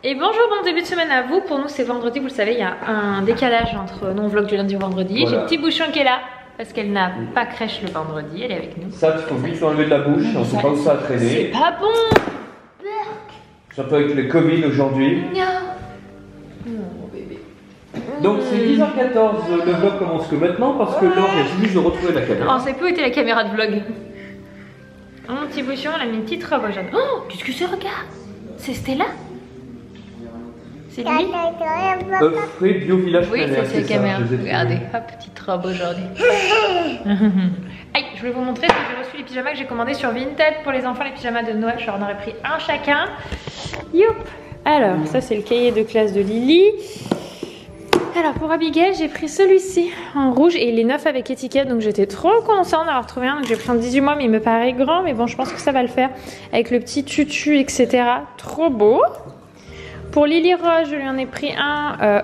Et bonjour, bon début de semaine à vous. Pour nous c'est vendredi, vous le savez, il y a un décalage entre nos vlogs du lundi au vendredi. Voilà. J'ai le petit bouchon qui est là, parce qu'elle n'a pas crèche le vendredi, elle est avec nous. Ça, tu faut vite l'enlever de la bouche, on ne sait pas où ça a traîné. C'est pas bon. Surtout avec le Covid aujourd'hui. Mon bébé. Donc c'est 10h14, le vlog commence que maintenant parce que Laure vient juste de retrouver la caméra. On sait plus où était la caméra de vlog. Mon petit bouchon, elle a mis une petite robe jaune. Oh, qu'est-ce que c'est, regarde. C'est Stella. C'est lui. Frais Bio Village. Oui, c'est la caméra. Regardez, hop, petite robe aujourd'hui. Aïe, je voulais vous montrer que j'ai reçu les pyjamas que j'ai commandés sur Vinted pour les enfants, les pyjamas de Noël. J'en aurais pris un chacun. Youp. Alors, ça c'est le cahier de classe de Lily. Alors pour Abigail, j'ai pris celui-ci en rouge et il est neuf avec étiquette, donc j'étais trop contente d'avoir trouvé un. Donc j'ai pris en 18 mois, mais il me paraît grand, mais bon, je pense que ça va le faire avec le petit tutu, etc. Trop beau. Pour Lily Rose, je lui en ai pris un.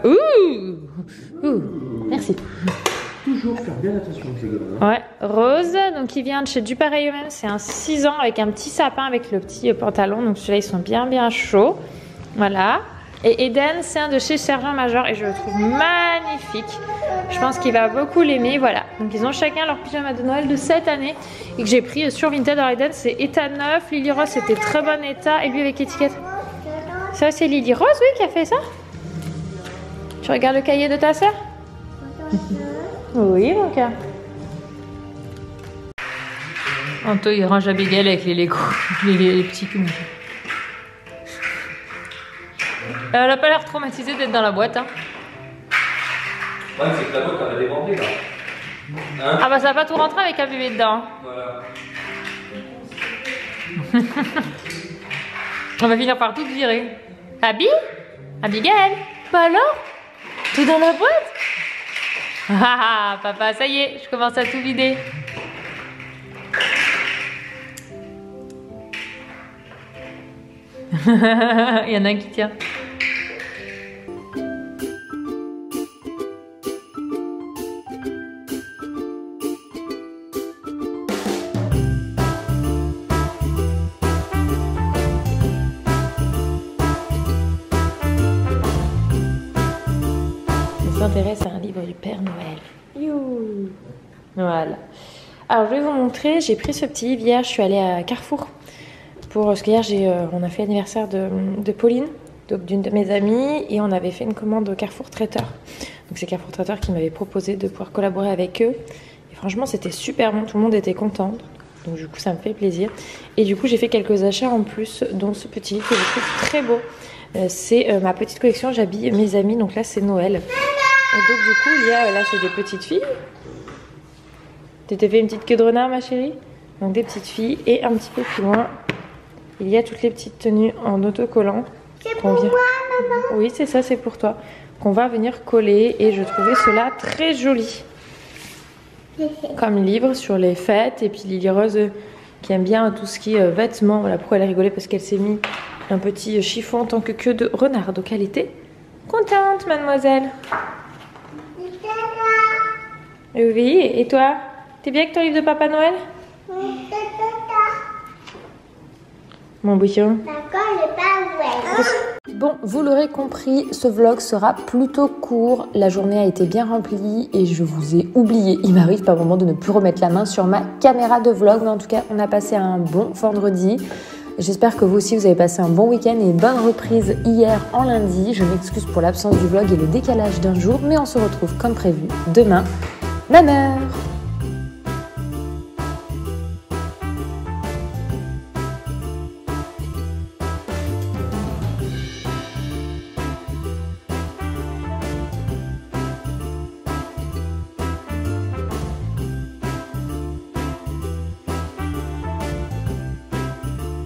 Merci. Toujours faire bien attention avec ces gamins. Ouais, rose, donc il vient de chez Du Pareil Eux-Mêmes, c'est un 6 ans avec un petit sapin avec le petit pantalon, donc celui-là ils sont bien chauds. Voilà. Et Eden, c'est un de chez Sergent Major et je le trouve magnifique. Je pense qu'il va beaucoup l'aimer, voilà. Donc ils ont chacun leur pyjama de Noël de cette année et que j'ai pris sur Vinted. Alors Eden, c'est état neuf, Lily Rose c'était très bon état et lui avec étiquette. Ça c'est Lily Rose, oui, qui a fait ça. Tu regardes le cahier de ta sœur? Oui, mon cœur. Anto, il range Abigail avec les Lego, les petits cubes. Elle a pas l'air traumatisée d'être dans la boîte. Hein. Ouais, c'est que la boîte, elle a débordé là. Hein? Ah bah ça va pas tout rentrer avec un bébé dedans. Voilà. On va finir par tout virer. Abigail? Pas alors? Tout dans la boîte? Ah papa, ça y est, je commence à tout vider. Il y en a un qui tient. S'intéresse à un livre du Père Noël. You. Voilà. Alors je vais vous montrer, j'ai pris ce petit livre hier, je suis allée à Carrefour parce qu'hier on a fait l'anniversaire de Pauline, donc d'une de mes amies, et on avait fait une commande au Carrefour Traiteur. Donc c'est Carrefour Traiteur qui m'avait proposé de pouvoir collaborer avec eux. Et franchement c'était super bon, tout le monde était content. Donc du coup ça me fait plaisir. Et du coup j'ai fait quelques achats en plus, dont ce petit livre que je trouve très beau. C'est ma petite collection, j'habille mes amis, donc là c'est Noël. Et donc du coup il y a, là c'est des petites filles. Tu t'es fait une petite queue de renard ma chérie? Donc des petites filles, et un petit peu plus loin il y a toutes les petites tenues en autocollant. C'est pour moi, maman? Oui c'est ça, c'est pour toi. Qu'on va venir coller, et je trouvais cela très joli. Comme livre sur les fêtes. Et puis Lily Rose qui aime bien tout ce qui est vêtements. Voilà pourquoi elle a rigolé, parce qu'elle s'est mis un petit chiffon en tant que queue de renard. Donc elle était contente, mademoiselle. Oui, et toi? T'es bien avec ton livre de Papa Noël? Mon bouillon. Bon, vous l'aurez compris, ce vlog sera plutôt court. La journée a été bien remplie et je vous ai oublié. Il m'arrive par moment de ne plus remettre la main sur ma caméra de vlog. Mais en tout cas, on a passé un bon vendredi. J'espère que vous aussi, vous avez passé un bon week-end et une bonne reprise hier en lundi. Je m'excuse pour l'absence du vlog et le décalage d'un jour, mais on se retrouve comme prévu demain, même heure.